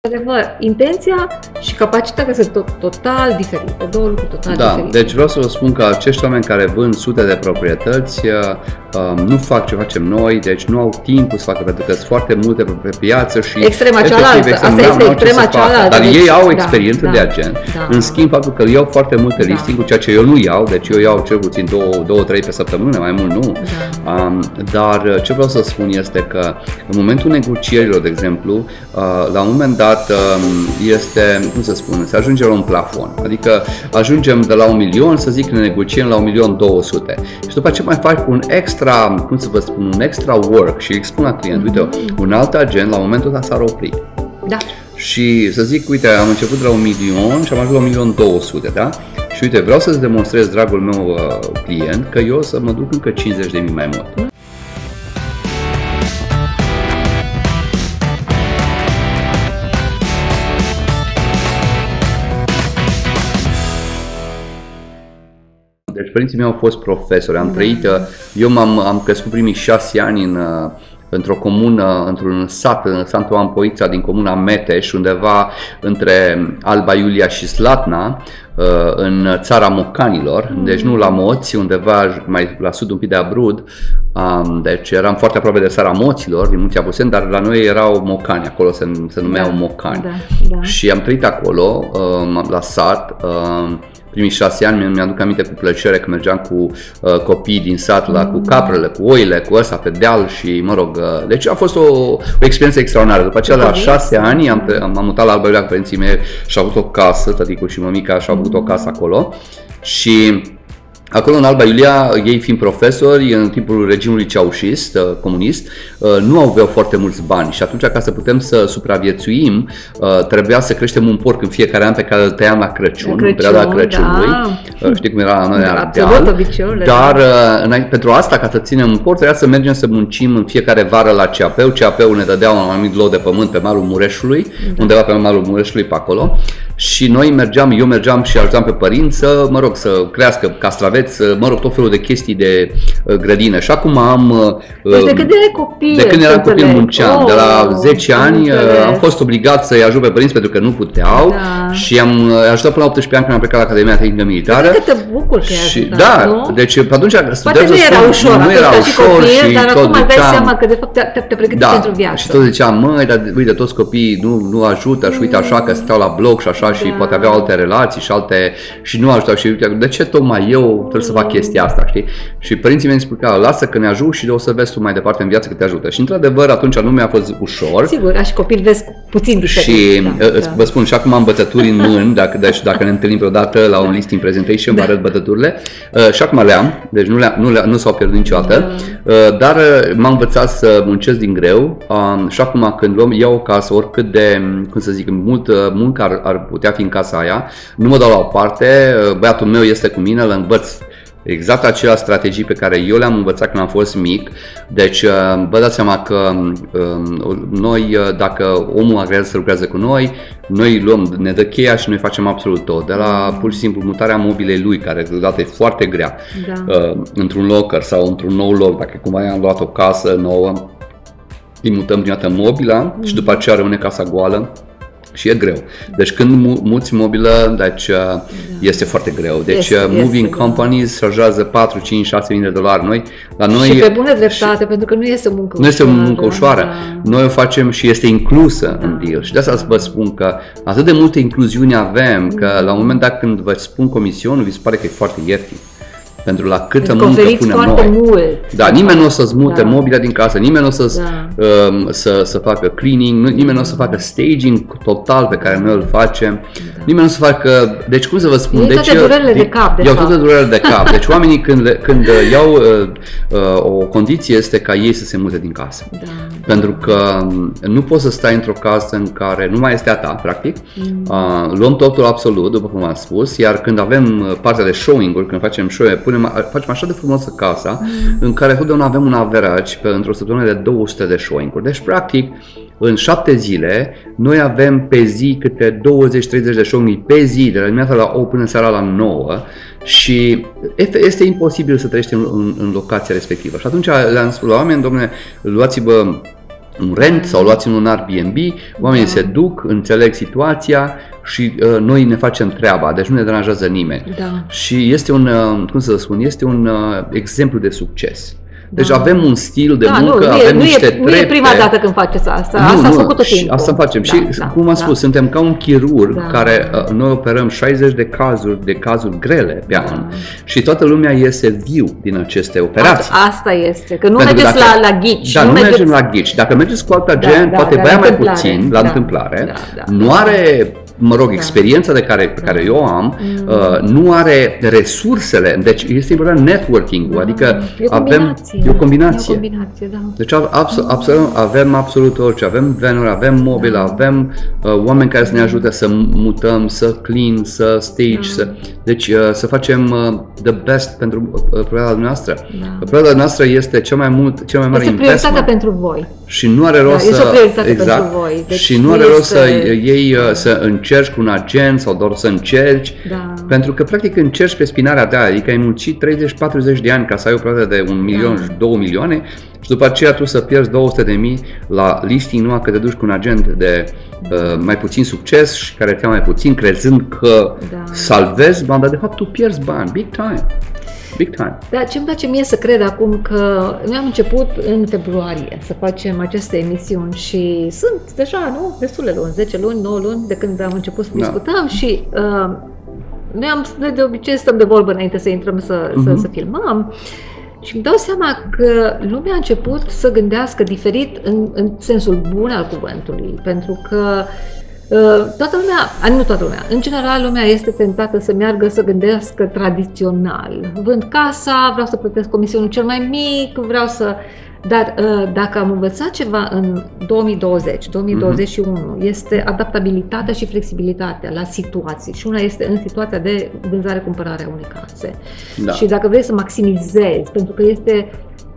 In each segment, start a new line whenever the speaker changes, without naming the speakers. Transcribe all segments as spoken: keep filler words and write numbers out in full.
Adevăr, intenția și capacitatea sunt tot, total diferite, două lucruri total
da,
diferite.
Deci vreau să vă spun că acești oameni care vând sute de proprietăți uh, nu fac ce facem noi, deci nu au timpul să facă, pentru că sunt foarte multe pe piață și
extrema cealaltă, asta este extrema cealaltă.
Dar
deci,
ei au
da,
experiență
da,
de agent.
Da.
În schimb, faptul că iau foarte multe
Da.
listing-uri, ceea ce eu nu iau, deci eu iau cel puțin două, două trei pe săptămână, mai mult nu.
Da.
Um, dar ce vreau să spun este că în momentul negocierilor, de exemplu, uh, la un moment dat um, este, cum să spun, se ajunge la un plafon. Adică ajungem de la un milion, să zic, ne negociem la un milion două sute. Și după aceea mai faci un extra, cum să vă spun, un extra work și îi spun la client, uite, un alt agent la momentul ăsta s-ar opri.
Da.
Și să zic, uite, am început de la un milion și am ajuns la un milion două sute, da? Și uite, vreau să-ți demonstrez, dragul meu uh, client, că eu o să mă duc încă cincizeci de mii mai mult. Deci părinții mei au fost profesori, am trăit, eu m-am am crescut primii șase ani în, într-o comună, într-un sat, în Santu Ampoița, din comuna Meteș, undeva între Alba Iulia și Slatna, în țara Mocanilor, deci nu la Moți, undeva mai la sud un pic de Abrud, deci eram foarte aproape de țara Moților, din Munții Apuseni, dar la noi erau Mocani, acolo se, se numeau
da,
Mocani.
Da, da.
Și am trăit acolo, la sat, primii șase ani, mi-aduc aminte cu plăcere că mergeam cu uh, copii din sat, la, cu caprele, cu oile, cu ăsta pe deal și, mă rog, uh, deci a fost o, o experiență extraordinară. După aceea, la șase ani, am, am mutat la Alba Iulia cu părinții mei și au avut o casă, tăticul și mămica și au avut o casă acolo și acolo în Alba Iulia, ei fiind profesori, în timpul regimului ceaușist, comunist, nu aveau foarte mulți bani și atunci, ca să putem să supraviețuim, trebuia să creștem un porc în fiecare an pe care îl tăiam la Crăciun, Crăciun în perioada Crăciunului. Da. Știi cum era la noi,
da,
deal. Dar pentru asta, ca să ținem un porc, trebuia să mergem să muncim în fiecare vară la C A P-ul. C A P-ul ne dădea un anumit lot de pământ pe malul Mureșului, da. Undeva pe malul Mureșului pe acolo. Și noi mergeam, eu mergeam și ajutam pe părinți să, mă rog, să crească castraveți, mă rog, tot felul de chestii de uh, grădină. Și acum am...
Uh, de când erai copil?
De când eram copil munceam. Oh, de la zece ani uh, am fost obligat să-i ajut pe părinți pentru că nu puteau. Da. Și am uh, ajutat până la optsprezece ani când am plecat la Academia Tehnică Militară.
Cred că te bucur că ai ajutat,
da,
nu?
Deci atunci...
Poate nu era
spun,
ușor,
nu era ușor
și,
și
copil, dar
tot
acum îți dai
ziceam,
seama că de fapt te-a te pregătit
da,
pentru viață.
Și tot ziceam, măi, dar uite, toți copiii nu, nu ajută și uite așa că stau la bloc și așa da. Și poate aveau alte relații și alte și nu ajutau și uite, de ce tocmai eu trebuie să fac chestia asta, știi? Și părinții mei îmi spuneau, lasă că ne ajut și o să vezi tu mai departe în viață că te ajută. Și într-adevăr atunci nu mi-a fost ușor.
Sigur, ca și copil vezi puțin diferit.
Și da, da. Vă spun, și acum am bătături în mâini, dacă, deci, dacă ne întâlnim vreodată la un listing presentation, vă arăt bătăturile. Uh, și acum le-am, deci nu, le nu, le nu s-au pierdut niciodată, uh, dar uh, m-am învățat să muncesc din greu uh, și acum când luăm, iau o casă, oricât de, cum să zic, mult uh, muncă ar, ar putea fi în casa aia, nu mă dau la o parte, uh, băiatul meu este cu mine, îl învăț exact aceleași strategii pe care eu le-am învățat când am fost mic. Deci vă dați seama că noi, dacă omul agrează să lucreze cu noi, noi luăm, ne dă cheia și noi facem absolut tot. De la pur și simplu mutarea mobilei lui, care deodată e foarte grea, da. Într-un locker sau într-un nou loc, dacă cumva am luat o casă nouă, îi mutăm prima dată mobila mm-hmm. și după aceea rămâne casa goală. Și e greu. Deci când muți mobilă, deci da. Este foarte greu. Deci este, moving este, companies șarjează patru, cinci, șase mii de dolari. Noi, la noi,
și pe bună dreptate, și, pentru că nu este o muncă
nu
ușoară.
Nu este o muncă ușoară. Da. Noi o facem și este inclusă da. În deal. Și de asta vă spun că atât de multe incluziuni avem, că la un moment dat când vă spun comisionul, vi se pare că e foarte ieftin. Pentru la câtă
deci
muncă punem noi.
Mult.
Da, nimeni nu o să-ți mute da. Mobila din casă, nimeni nu o să,
da.
um, să, să facă cleaning, nimeni nu o să facă staging total pe care noi îl facem, da. Nimeni nu o să facă, deci cum să vă spun,
iau
deci
toate durerele de cap, de
iau
fapt.
toate durerele de cap. Deci oamenii când, când iau uh, uh, o condiție este ca ei să se mute din casă.
Da.
Pentru că nu poți să stai într-o casă în care nu mai este a ta, practic. Mm. Uh, luăm totul absolut, după cum am spus, iar când avem partea de showing-uri, când facem show-uri, punem, facem așa de frumoasă casa, mm. în care totdeauna avem un average pe într-o săptămână de două sute de showing-uri. Deci, practic, în șapte zile, noi avem pe zi câte douăzeci treizeci de showing-uri pe zi, de la dimineața la opt până seara la nouă, și este imposibil să trăiești în, în, în locația respectivă. Și atunci le-am spus la oameni, domnule, luați-vă un rent sau luați un Airbnb, oamenii da. se duc, înțeleg situația și uh, noi ne facem treaba, deci nu ne deranjează nimeni.
Da.
Și este un, uh, cum să spun, este un uh, exemplu de succes. Deci da. avem un stil de
da,
muncă,
nu,
avem
nu
niște
e,
trepte.
Nu e prima dată când faceți asta, asta
nu,
ați
nu,
făcut tot timpul.
Asta facem
da,
și,
da,
cum am
da.
spus, suntem ca un chirurg
da.
care, uh, noi operăm șaizeci de cazuri, de cazuri grele pe an da. și toată lumea iese viu din aceste operații.
A, asta este, că nu
Pentru
mergeți
dacă,
la, la ghici.
Da, nu, nu
mergeți...
mergem la ghici. Dacă mergeți cu alt agent,
da,
poate
da,
bea mai
întâmplare.
puțin, la
da.
întâmplare,
da, da.
nu are... mă rog, experiența de care, pe care eu am, mm. uh, nu are resursele, deci este important networking-ul,
da.
adică
e o
avem e o combinație.
E o combinație da.
Deci abs- absolut, avem absolut orice, avem venuri, avem mobil, da. avem uh, oameni care să ne ajute să mutăm, să clean, să stage, da. să, deci uh, să facem uh, the best pentru uh, proiectul noastră. Da. Proiectul noastră este cel mai mult, cel mai mare
este
investment.
Este prioritatea pentru voi.
Și nu are rost
da,
să...
Este o prioritate
exact,
pentru voi. Deci
și nu are rost
este...
să iei, să încerci cu un agent sau doar să încerci,
da.
pentru că practic încerci pe spinarea ta, adică ai muncit treizeci patruzeci de ani ca să ai o plată de un milion, da. două milioane și după aceea tu să pierzi două sute de mii la listing numai că te duci cu un agent de uh, mai puțin succes și care te ia mai puțin, crezând că da. salvezi bani, dar de fapt tu pierzi bani, big time. Big time.
Da, ce-mi place mie să cred acum că noi am început în februarie să facem aceste emisiuni și sunt deja, nu, destule luni, zece luni, nouă luni de când am început să discutăm da. și uh, noi am, noi de obicei stăm de vorbă înainte să intrăm să, uh-huh. să, să filmăm și îmi dau seama că lumea a început să gândească diferit în, în sensul bun al cuvântului, pentru că toată lumea, nu toată lumea, în general lumea este tentată să meargă să gândească tradițional. Vând casa, vreau să plătesc comisionul cel mai mic, vreau să... Dar dacă am învățat ceva în două mii douăzeci două mii douăzeci și unu, este adaptabilitatea și flexibilitatea la situații. Și una este în situația de vânzare-cumpărare a unei case. Da. Și dacă vrei să maximizezi, pentru că este...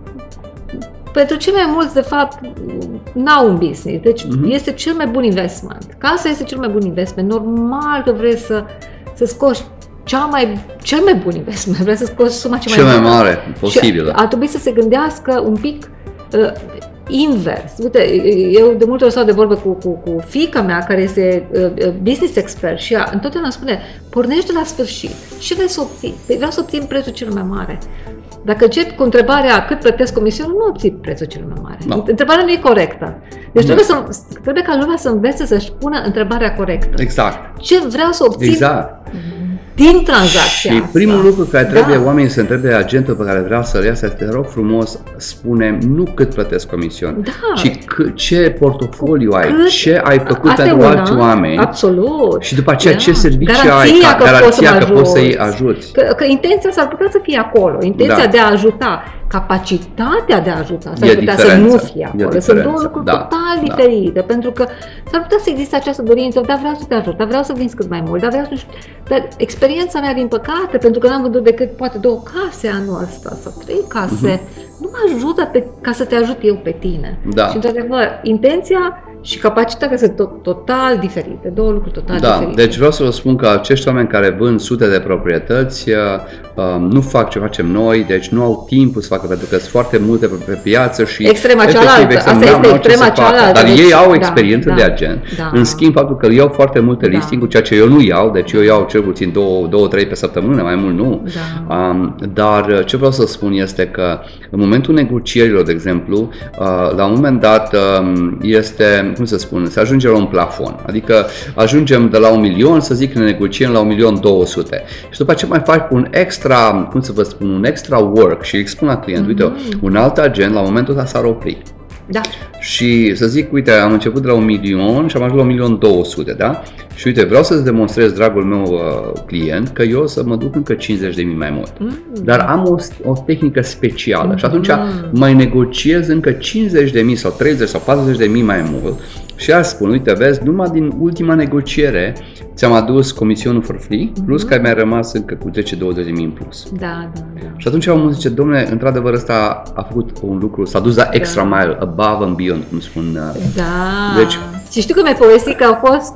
Pentru cei mai mulți, de fapt, n-au un business. Deci uh-huh. este cel mai bun investment. Casa este cel mai bun investment. Normal că vrei să, să scoți cea mai, cel mai bun investment. Vrei să scoți suma cea
cel
mai mare.
mai mare posibilă.
Și ar trebui să se gândească un pic uh, invers. Uite, eu de multe ori stau de vorbă cu, cu, cu fiica mea, care este uh, business expert și ea întotdeauna spune, pornește de la sfârșit. Ce vrei să obții? Păi vreau să obțin prețul cel mai mare. Dacă începi cu întrebarea cât plătesc comisionul, nu obții prețul cel mai mare. No. Întrebarea nu e corectă. Deci no. trebuie, să, trebuie ca lumea să învețe să-și pună întrebarea corectă.
Exact.
Ce vreau să obțin
exact.
din tranzacția
Și
asta.
primul lucru care trebuie
da.
oamenii să întrebe agentul pe care vrea să-l ia, să te rog frumos, spune nu cât plătesc comision,
da.
ci c- ce portofoliu ai,
cât,
ce ai făcut pentru
una,
alți oameni.
Absolut.
Și după aceea
da.
ce servicii
garanția
ai,
că
garanția
poți
că poți să-i ajuți.
Că, că intenția s-ar putea să fie acolo, intenția da. de a ajuta. Capacitatea de a ajuta s-ar putea să nu fie acolo. Sunt două lucruri da, total da. diferite, pentru că s-ar putea să existe această dorință, dar vreau să te ajut, dar vreau să vinzi cât mai mult, dar vreau să... Dar experiența mea, din păcate, pentru că n-am vândut decât poate două case anul ăsta sau trei case, uh-huh. nu mă ajută pe, ca să te ajut eu pe tine.
Da.
Și, într-adevăr, intenția și capacitatea sunt tot, total diferite, două lucruri total
da,
diferite.
Deci vreau să vă spun că acești oameni care vând sute de proprietăți uh, nu fac ce facem noi, deci nu au timpul să facă, pentru că sunt foarte multe pe piață și...
Extrema cealaltă, asta este extrema cealaltă.
Dar
deci,
ei au
da,
experiență
da,
de agent,
da.
în schimb faptul că iau foarte multe
da.
listing-uri, ceea ce eu nu iau, deci eu iau cel puțin două, două trei pe săptămână, mai mult nu.
Da.
Um, dar ce vreau să spun este că în momentul negocierilor, de exemplu, uh, la un moment dat um, este, cum să spun, se ajunge la un plafon, adică ajungem de la un milion, să zic, ne negociem la un milion două sute. Și după aceea mai faci un extra, cum să vă spun, un extra work și îi spun la client, mm-hmm. uite, un alt agent la momentul ăsta s-ar opri.
Da.
Și să zic, uite, am început de la un milion și am ajuns la un milion două sute, da? Și uite, vreau să-ți demonstrez, dragul meu uh, client, că eu o să mă duc încă cincizeci de mii mai mult. Mm. Dar am o, o tehnică specială mm. și atunci mai negociez încă cincizeci de mii sau treizeci sau patruzeci de mii mai mult și ar spun, uite, vezi, numai din ultima negociere ți-am adus comisionul for free, mm-hmm. plus că mi-a rămas încă cu zece douăzeci de mii în plus.
Da, da, da.
Și atunci omul zice, dom'le, într-adevăr ăsta a făcut un lucru, s-a dus la extra da. mile, above and beyond, cum spun.
Da.
Deci,
și știu că mi-ai povestit că au fost,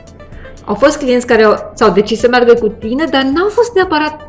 au fost clienți care au, s-au decis să meargă cu tine, dar n-au fost neapărat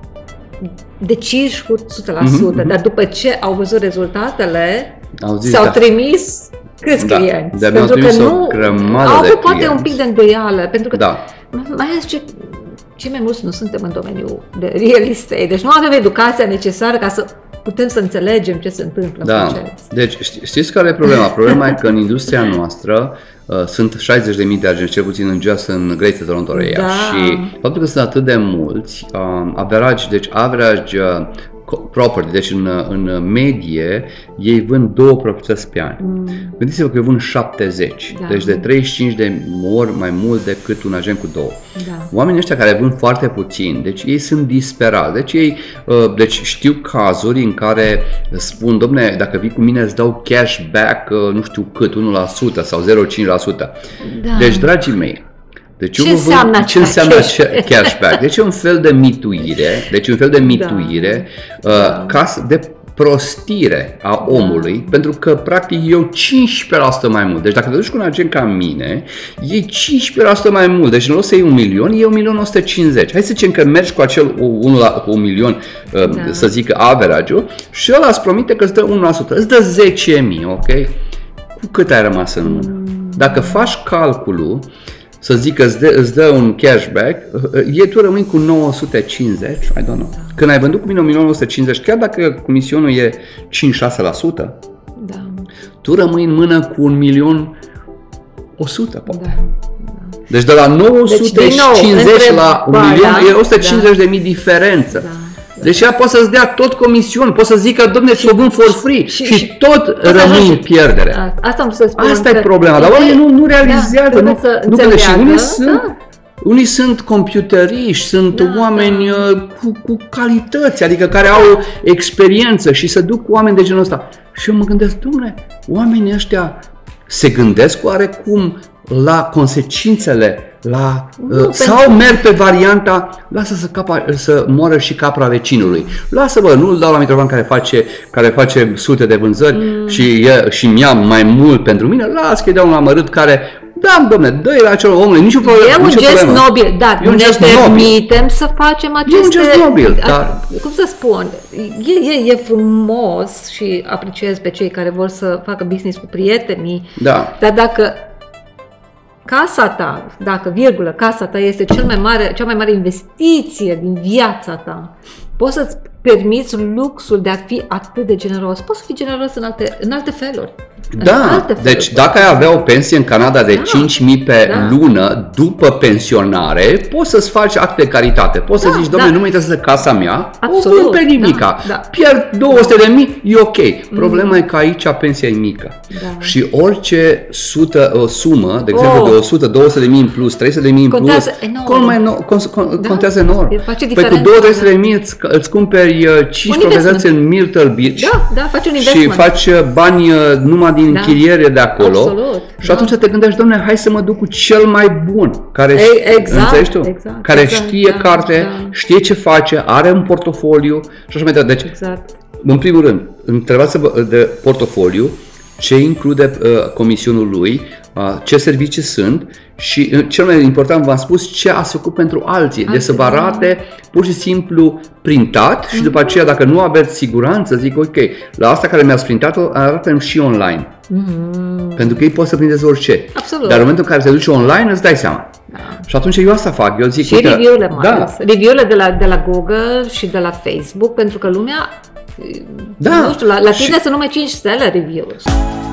deciși cu o sută la sută, mm-hmm. dar după ce au văzut rezultatele,
au zis,
s-au
da.
trimis câți
da.
clienți.
De
pentru că nu
o grămadă
au
de
avut poate
clienți.
un pic de îndoială, pentru că
da.
mai ales ce, cei mai mulți nu suntem în domeniul de real estate, deci nu avem educația necesară ca să putem să înțelegem ce se întâmplă
da.
în proces.
Deci știți care e problema? Problema e că în industria noastră uh, sunt șaizeci de mii de agenți, cel puțin în Just în Greater Toronto Area.
Da.
Și faptul că sunt atât de mulți, uh, average, deci average uh, property, deci în, în medie ei vând două proprietăți pe an. Mm. Gândiți-vă că eu vând șaptezeci, da. Deci de treizeci și cinci de ori mai mult decât un agent cu două. Da. Oamenii ăștia care vând foarte puțin, deci ei sunt disperați, deci ei uh, deci știu cazuri în care spun, domne, dacă vii cu mine îți dau cashback, uh, nu știu cât, unu la sută sau zero virgulă cinci la sută. Da. Deci, dragii mei, deci
ce înseamnă,
ce înseamnă cashback? cashback? Deci e un fel de mituire, deci un fel de mituire da. uh, ca de prostire a omului, da. Pentru că practic eu cincisprezece la sută mai mult. Deci dacă te duci cu un agent ca mine, iei cincisprezece la sută mai mult. Deci în loc să iei un milion, iei un milion o sută cincizeci. Hai să zicem că mergi cu acel unu la, cu un milion, uh, da. Să zic average-ul, și ăla îți promite că îți dă unu la sută, îți dă zece mii, ok? Cu cât ai rămas în mână? Mm. Dacă faci calculul, să zic că îți dă, îți dă un cashback, e tu rămâi cu nouă sute cincizeci, I don't know. Când ai vândut cu mine un milion o sută cincizeci, chiar dacă comisionul e cinci șase la sută, da. Tu rămâi în mână cu un milion o sută, poate. Da. Da. Deci de la nouă sute cincizeci deci, la un milion e o sută cincizeci de mii da. Diferență. Da. Deci ea poate să-ți dea tot comision, poate să zică, dom'le, ți-o vând for free și, și, și tot rămâi în pierdere.
Asta am să spun.
Asta e problema, dar oamenii nu, nu realizează. Da, nu, nu că și unii, da, sunt, da. Unii sunt computeriști, sunt da, oameni da. Cu, cu calități, adică care au experiență și se duc cu oameni de genul ăsta. Și eu mă gândesc, dom'le, oamenii ăștia se gândesc oarecum la consecințele, la, nu, uh, sau pentru... merg pe varianta, lasă să, capa, să moară și capra vecinului. Lasă-vă, nu-l dau la Mitrovan care face, care face sute de vânzări mm. și, e, și mi-a mai mult pentru mine, las că-i dau un amărât care, da, domne, dă-i la acel omului, nicio problemă.
E un gest nobil, da, nu ne permitem să facem aceste...
E un gest nobil, dar...
Cum să spun, e, e, e frumos și apreciez pe cei care vor să facă business cu prietenii, da. Dar dacă casa ta, dacă virgulă, casa ta este cel mai mare, cea mai mare investiție din viața ta, poți să-ți permiți luxul de a fi atât de generos. Poți să fii generos în alte, în alte feluri.
Da,
alte feluri.
Deci dacă ai avea o pensie în Canada de da. cinci mii pe da. lună după pensionare, poți să-ți faci act de caritate. Poți da, să zici, dom'le, da. nu mă interesează casa mea, absolut, o vând pe nimica. Da, da. Pierd două sute de mii, e ok. Problema mm. e că aici pensia e mică. Da. Și orice sută, o sumă, de exemplu oh. de o sută, două sute de mii în plus, trei sute de mii în
contează
plus,
enorm.
Mai no, con, con,
da.
contează enorm.
Păi
cu două trei sute de mii îți, îți cumperi cinci proprietăți în Myrtle Beach
da, da, faci un
și faci bani numai din da. închiriere de acolo.
Absolut,
și
da.
atunci te gândești, dom'le, hai să mă duc cu cel mai bun, care,
exact,
tu?
Exact,
care
exact,
știe
da,
carte,
da.
știe ce face, are un portofoliu și așa mai departe. Deci,
exact.
în primul rând, întrebați de portofoliu, ce include uh, comisionul lui, uh, ce servicii sunt și, uh, cel mai important, v-am spus, ce ați făcut pentru alții. Deci să vă arate pur și simplu printat și după aceea, dacă nu aveți siguranță, zic, ok, la asta care mi-ați printat-o, arată-mi și online. Mm-hmm. Pentru că ei pot să printeze orice.
Absolut.
Dar în momentul în care te duci online, îți dai seama. Da. Și atunci eu asta fac. Eu zic,
și uite, review-urile mai da. ales. Review-urile de la, de la Google și de la Facebook, pentru că lumea, da. nu știu, la, la tine și... să numai cinci stele reviews.